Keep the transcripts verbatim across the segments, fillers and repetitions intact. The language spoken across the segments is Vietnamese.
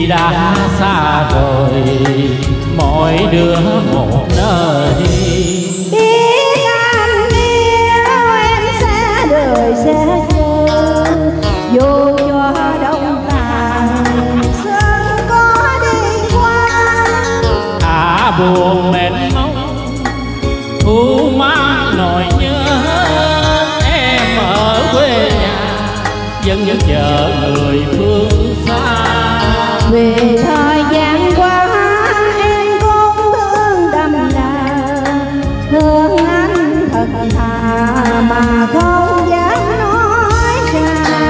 Vì đã xa rồi mỗi đứa một nơi. Biết anh yêu em sẽ đời sẽ chờ, dù cho đông tàn sớm có đi qua. À buồn mệt mong thu mang nỗi nhớ, em ở quê nhà vẫn vẫn chờ người phương xa. Vì thời gian qua em cũng thương đậm đà, thương anh thật thà mà không dám nói ra.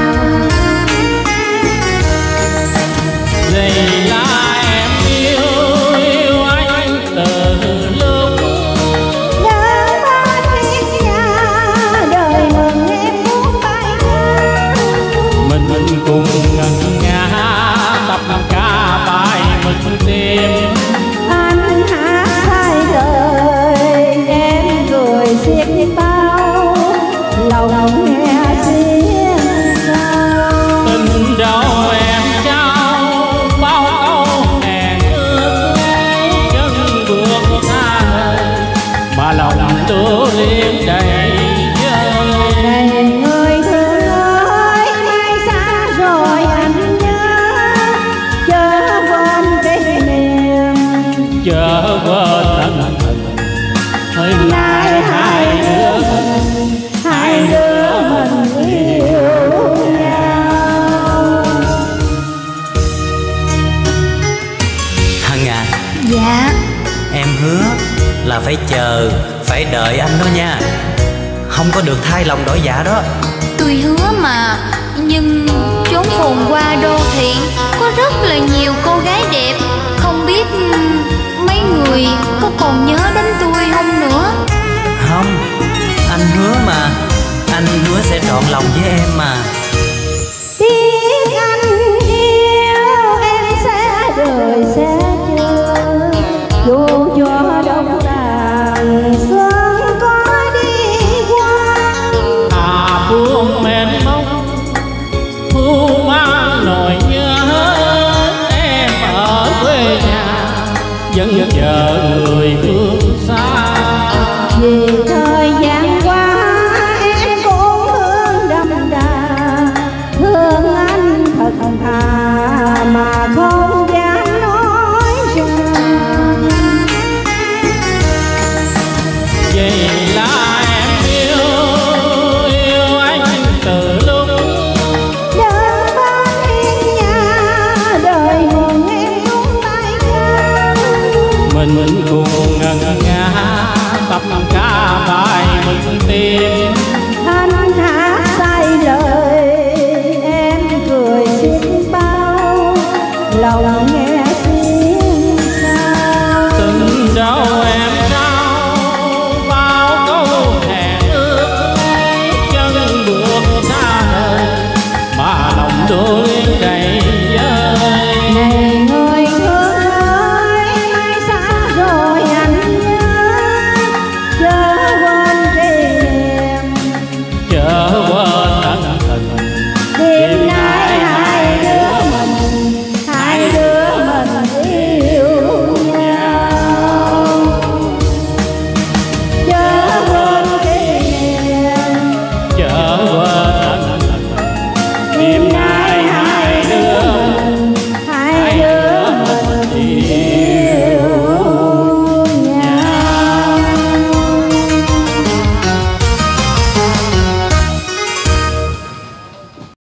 Vậy là em yêu yêu anh từ lúc nhớ bên thiên nhà, đời mừng em muốn bay ca. mình mình cùng ngân nga tập ca bài mình tìm. Anh hát sai lời em cười xiết bao, lòng nghe xiết sao. Tình đâu em trao bao câu hẹn ước, chân bước xa lời mà lòng tôi liên đầy vơi. Này người thương ơi, mai xa rồi anh nhớ, chớ quên kỷ niệm, Chớ quên ân tình hơi nay hai đứa mình, hai đứa mình yêu nhau. Hân à, Dạ. em hứa là phải chờ, phải đợi anh đó nha. Không có được thay lòng đổi dạ đó. Tôi hứa mà. Nhưng chốn phồn hoa đô thị có rất là nhiều cô gái đẹp, không biết ừm, mấy người có còn nhớ đến tôi không nữa. Không, anh hứa mà. Anh hứa sẽ trọn lòng với em mà. Biết anh yêu em sẽ đời sẽ chờ, dù cho đông tàn sớm có đi qua. À buông mệt mong thu mang nỗi nhớ, em ở quê nhà vẫn vẫn chờ người phương xa. Vì thời gian qua em cũng thương đậm đà, thương anh thật thà mà không dám nói ra. Vậy là em yêu yêu anh từ lúc Nhớ bên thiên nhà, đời mừng em đúng tay ca. mình mình cùng ngân nga tập ca bài mình tìm. Anh hát sai lời em cười xiết bao, lòng nghe xiết sao. Tình đâu em trao bao câu hẹn ước, chân bước xa đời mà lòng tôi đầy vơi. Này người thương ơi, mai xa rồi anh nhớ, chớ quên kỷ niệm, Chớ quên ân tình đêm nay hai đứa mình, hai đứa mình yêu nhau. Chớ quên kỷ niệm, chớ quên ân tình đêm nay